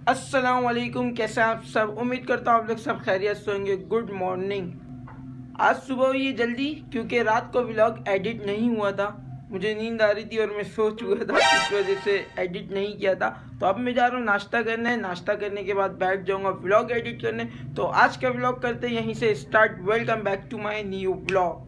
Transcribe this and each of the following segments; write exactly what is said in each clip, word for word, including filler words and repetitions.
अस्सलाम वालेकुम, कैसे आप सब। उम्मीद करता हूँ आप लोग सब खैरियत से होंगे। Good morning. आज सुबह हुई जल्दी क्योंकि रात को व्लॉग एडिट नहीं हुआ था, मुझे नींद आ रही थी और मैं सो चुका था, इस वजह से एडिट नहीं किया था। तो अब मैं जा रहा हूँ नाश्ता करने, नाश्ता करने के बाद बैठ जाऊँगा व्लॉग एडिट करने। तो आज का व्लॉग करते हैं यहीं से start. Welcome back to my new vlog.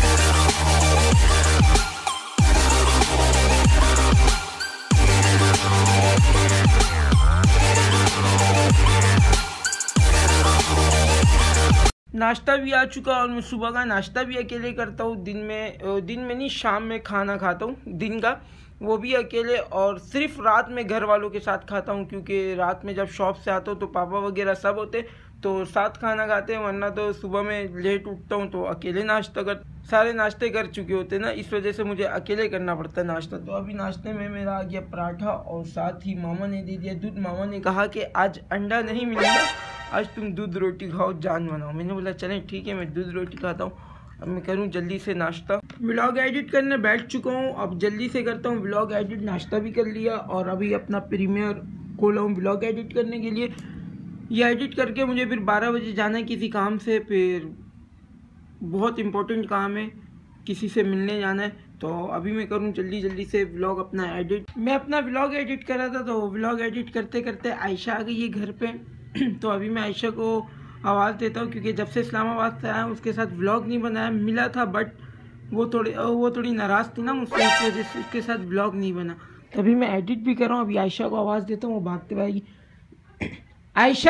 नाश्ता भी आ चुका और मैं सुबह का नाश्ता भी अकेले करता हूँ। दिन में दिन में नहीं, शाम में खाना खाता हूँ दिन का, वो भी अकेले। और सिर्फ रात में घर वालों के साथ खाता हूँ क्योंकि रात में जब शॉप से आता हूँ तो पापा वगैरह सब होते तो साथ खाना खाते हैं, वरना तो सुबह में लेट उठता हूँ तो अकेले नाश्ता कर सारे नाश्ते कर चुके होते ना, इस वजह से मुझे अकेले करना पड़ता है नाश्ता। तो अभी नाश्ते में मेरा आ गया पराठा और साथ ही मामा ने दे दिया दूध। मामा ने कहा कि आज अंडा नहीं मिलेगा, आज तुम दूध रोटी खाओ, जान बनाओ। मैंने बोला चलें ठीक है, मैं दूध रोटी खाता हूँ। अब मैं करूँ जल्दी से नाश्ता। व्लॉग एडिट करने बैठ चुका हूँ, अब जल्दी से करता हूँ व्लॉग एडिट। नाश्ता भी कर लिया और अभी अपना प्रीमियर खोला हूँ व्लॉग एडिट करने के लिए। ये एडिट करके मुझे फिर बारह बजे जाना है किसी काम से, फिर बहुत इम्पोर्टेंट काम है, किसी से मिलने जाना है। तो अभी मैं करूँ जल्दी जल्दी से व्लॉग अपना एडिट। मैं अपना व्लॉग एडिट कर रहा था तो व्लॉग एडिट करते करते आयशा आ गई है घर पे। तो अभी मैं आयशा को आवाज़ देता हूँ क्योंकि जब से इस्लामाबाद से आया उसके साथ व्लॉग नहीं बनाया। मिला था बट वो थोड़ी वो थोड़ी नाराज़ थी ना मुझसे, इस वजह से उसके साथ व्लॉग नहीं बना। तभी मैं एडिट भी कर रहा हूँ। अभी आयशा को आवाज़ देता हूँ, वो भागते हुए आएगी। आयशा,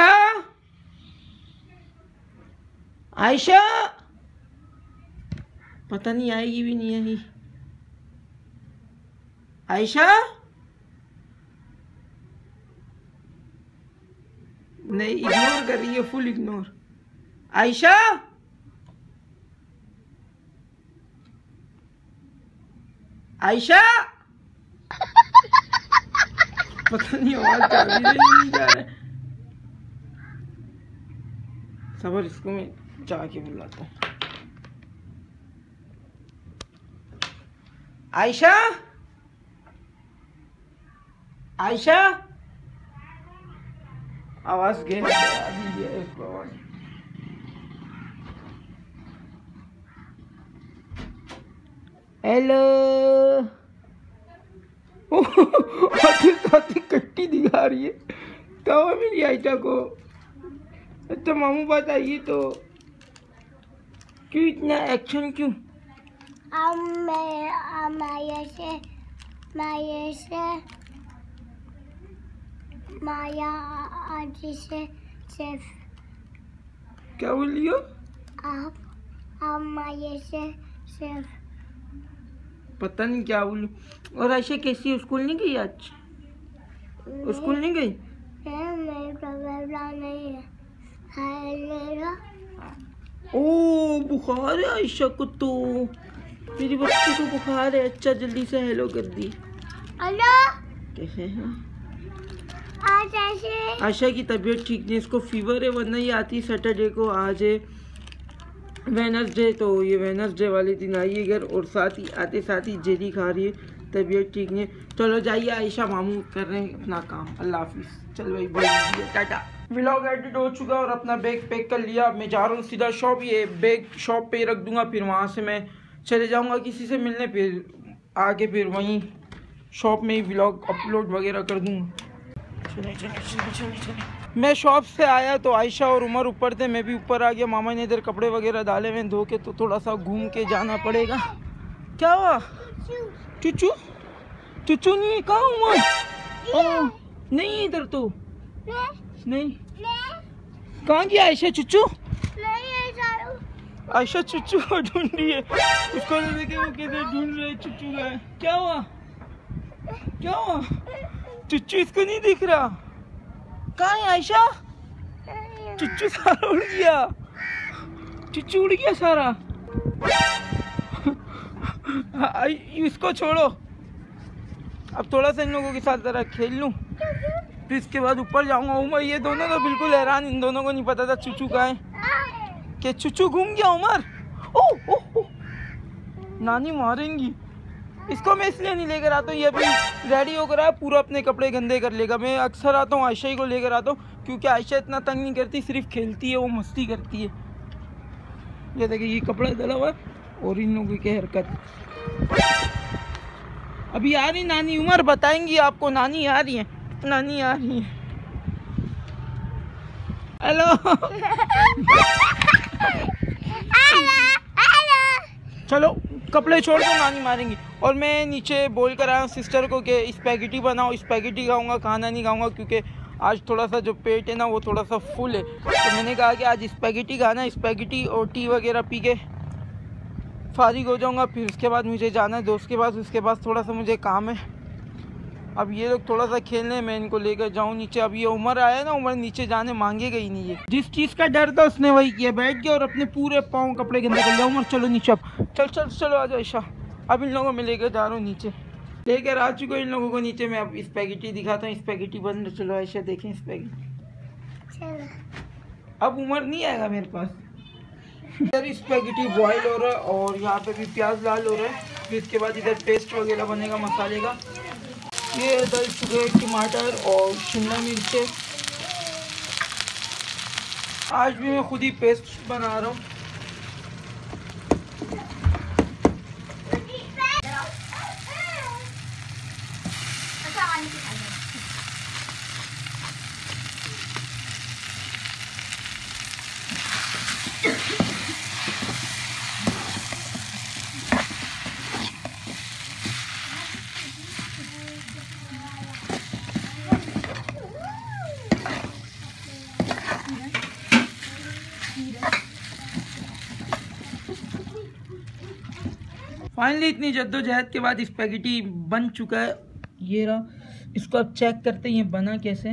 आयशा, पता नहीं आएगी भी नहीं आई। आयशा नहीं, इग्नोर कर रही है, फुल इग्नोर। आयशा, आयशा, पता नहीं आवाज जा रही है नहीं जा रहा है। सबर, इसको मैं जाके बुलाता हूँ। आयशा, आयशा, आवाज गई है इसको आवाज। हेलो, आती कट्टी दिखा रही है तो मेरी आयशा को। तो मामू बात आई तो क्यों इतना एक्शन क्यों? अब मैं माया से माया से माया आज से सिर्फ क्या बोल रही हो आप? अब माया से सिर्फ पता नहीं क्या बोलूं। और आयशा कैसी है? स्कूल नहीं गई आज? स्कूल नहीं गई? मेरे प्रॉब्लम नहीं है, है मेरा। ओ बुखार है आयशा को, तो मेरी बच्ची को बुखार है। अच्छा जल्दी से हेलो कर दी। हेलो, कैसे हैं? आज ऐसे आयशा की तबीयत ठीक नहीं, इसको फीवर है, वरना ये आती सैटरडे को। आज है वेनसडे, तो ये वेनसडे वाले दिन आई है घर और साथ ही आते साथ ही जेली खा रही है, तबीयत ठीक नहीं है। चलो जाइए आयशा, मामू कर रहे हैं अपना काम। अल्लाह हाफिज़। चल भाई भाई, टाटा। व्लॉग एडिट हो चुका और अपना बैग पैक कर लिया। मैं जा रहा हूँ सीधा शॉप, ये बैग शॉप पे रख दूंगा, फिर वहाँ से मैं चले जाऊँगा किसी से मिलने, फिर आगे फिर वहीं शॉप में ही व्लॉग अपलोड वगैरह कर दूँगा। चले चले चले चले चले। मैं शॉप से आया तो आयशा और उमर ऊपर थे, मैं भी ऊपर आ गया। मामा ने इधर कपड़े वगैरह डाले हुए धो के, तो थोड़ा सा घूम के जाना पड़ेगा। क्या हुआ? चुचू चुचू नहीं, कहाँ उमर? नहीं इधर तो नहीं। कहाँ गया आयशा? चुचू आयशा चुचू को ढूंढ रही है, उसको देखे वो कैसे ढूंढ रहे चुचू का। क्या हुआ? क्या हुआ? चुचू इसको नहीं दिख रहा। कहाँ है आयशा? चुचू सारा उड़ गया, चुचू उड़ गया सारा। इसको छोड़ो, अब थोड़ा सा इन लोगों के साथ जरा खेल लूं, फिर इसके बाद ऊपर जाऊंगा। उमर ये दोनों तो बिल्कुल हैरान, इन दोनों को नहीं पता था चुचू का है कि चुचू घूम गया। उमर, ओ, ओ, ओ, नानी मारेंगी। इसको मैं इसलिए नहीं लेकर आता हूँ, ये अभी रेडी होकर आया, पूरा अपने कपड़े गंदे कर लेगा। मैं अक्सर आता हूँ आयशा ही को लेकर आता हूँ, क्योंकि आयशा इतना तंग नहीं करती, सिर्फ खेलती है, वो मस्ती करती है। ये देखिए ये कपड़ा डला हुआ और इन लोगों की हरकत। अभी आ रही नानी, उमर बताएंगी आपको, नानी आ रही है, नानी आ रही है। हेलो चलो कपड़े छोड़ दो, नानी मारेंगी। और मैं नीचे बोल कर आया हूँ सिस्टर को कि स्पैगेटी बनाओ, स्पैगेटी खाऊंगा, खाना नहीं खाऊंगा, क्योंकि आज थोड़ा सा जो पेट है ना वो थोड़ा सा फुल है। तो मैंने कहा कि आज स्पैगेटी खाना, स्पैगेटी और टी वगैरह पी के फारिग हो जाऊंगा। फिर उसके बाद मुझे जाना है दोस्त के पास, उसके पास थोड़ा सा मुझे काम है। अब ये लोग थोड़ा सा खेलने, मैं इनको लेकर जाऊँ नीचे। अब ये उमर आया ना, उमर नीचे जाने मांगेगा ही नहीं है। जिस चीज़ का डर था उसने वही किया, बैठ गया और अपने पूरे पाँव कपड़े गंदे कर लिया। उमर चलो नीचे, अब चल चल चलो आ जाओ ईशा। अब इन लोगों में लेकर जा रहा हूँ नीचे, लेकर आ चुका इन लोगों को नीचे। मैं अब स्पैगेटी दिखाता हूँ, स्पैगेटी बन, चलो आयशा देखें स्पैगेटी। अब उमर नहीं आएगा मेरे पास। इधर स्पैगेटी बॉयल हो रहा है और यहाँ पे भी प्याज लाल हो रहा है। फिर इसके बाद इधर पेस्ट वगैरह बनेगा मसाले का। ये इधर चुके टमाटर और शिमला मिर्च। आज भी मैं खुद ही पेस्ट बना रहा हूँ। फाइनली इतनी जद्दोजहद के बाद स्पैगेटी बन चुका है। ये रहा, इसको अब चेक करते हैं ये बना कैसे।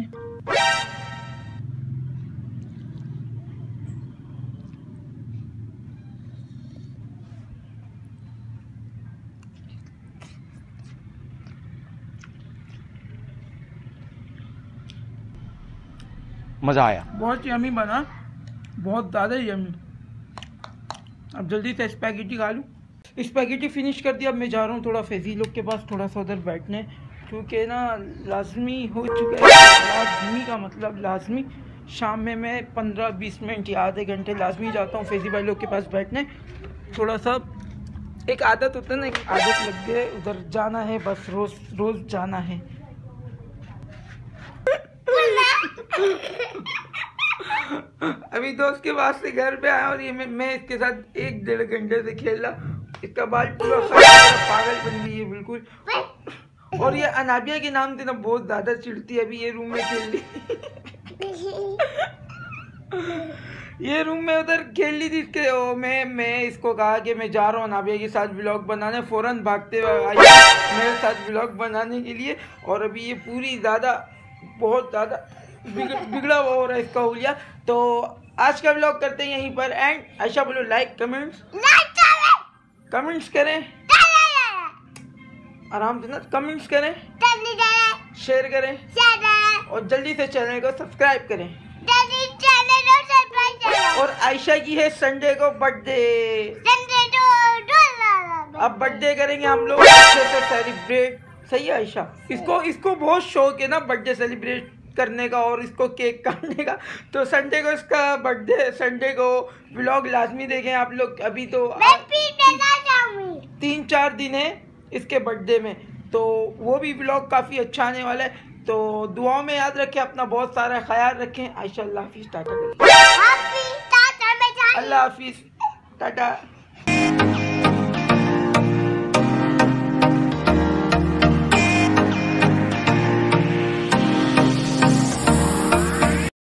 मज़ा आया, बहुत यमी बना, बहुत ज़्यादा यमी। अब जल्दी से स्पैगेटी खा लूँ। स्पैगेटी फिनिश कर दिया। अब मैं जा रहा हूँ थोड़ा फैजी लोग के पास, थोड़ा सा उधर बैठने, क्योंकि ना लाजमी हो चुका है। लाजमी का मतलब लाजमी, शाम में मैं पंद्रह बीस मिनट या आधे घंटे लाजमी जाता हूँ फैजी भाई लोग के पास बैठने। थोड़ा सा एक आदत होता है ना, एक आदत लग गई, उधर जाना है, बस रोज़ रोज़ जाना है। अभी दोस्त के पास से घर पे आया और ये मैं, मैं इसके साथ एक डेढ़ घंटे से खेल रहा। इसका बाल पूरा पागल बन गई है बिल्कुल। और ये अनाबिया के नाम से ना बहुत ज्यादा चिढ़ती है। अभी ये रूम में खेल ली ये रूम में उधर खेल ली थी इसके। ओ, मैं मैं इसको कहा कि मैं जा रहा हूँ अनाबिया के साथ व्लॉग बनाने, फौरन भागते हुए आई मेरे साथ व्लॉग बनाने के लिए। और अभी ये पूरी ज़्यादा बहुत ज़्यादा बिगड़ा हुआ हो रहा है इसका हुलिया। तो आज का व्लॉग करते हैं यहीं पर एंड। आयशा बोलो लाइक कमेंट्स कमेंट्स करें, आराम से ना कमेंट्स करें, शेयर करें और जल्दी से चैनल को सब्सक्राइब करें। और आयशा की है संडे को बर्थडे, अब बर्थडे करेंगे हम लोग अच्छे से सेलिब्रेट। सही है आयशा, इसको इसको बहुत शौक है ना बर्थडे सेलिब्रेट करने का और इसको केक काटने का। तो संडे को इसका बर्थडे, संडे को व्लॉग लाजमी देखें आप लोग। अभी तो तीन चार दिन है इसके बर्थडे में, तो वो भी व्लॉग काफ़ी अच्छा आने वाला है। तो दुआओं में याद रखें, अपना बहुत सारा ख्याल रखें। आयशा अल्लाह हाफिज़, टाटा, अल्लाह हाफिज़, टाटा।